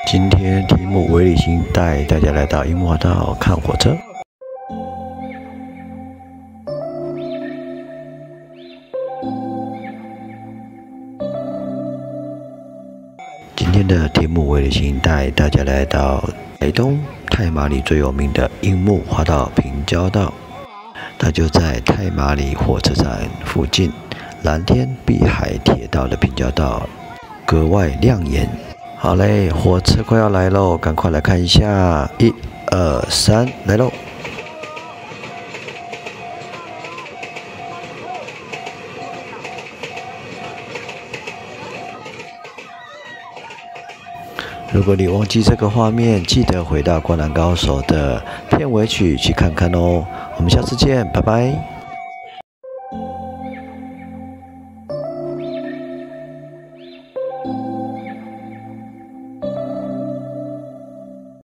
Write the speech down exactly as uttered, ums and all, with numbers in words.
今天题目为理性带大家来到樱木花道看火车。今天的题目为理性带大家来到台东太麻里最有名的樱木花道平交道，它就在太麻里火车站附近，蓝天碧海铁道的平交道格外亮眼。好嘞，火车快要来喽，赶快来看一下，一、二、三，来喽！如果你忘记这个画面，记得回到《灌篮高手》的片尾曲去看看哦。我们下次见，拜拜。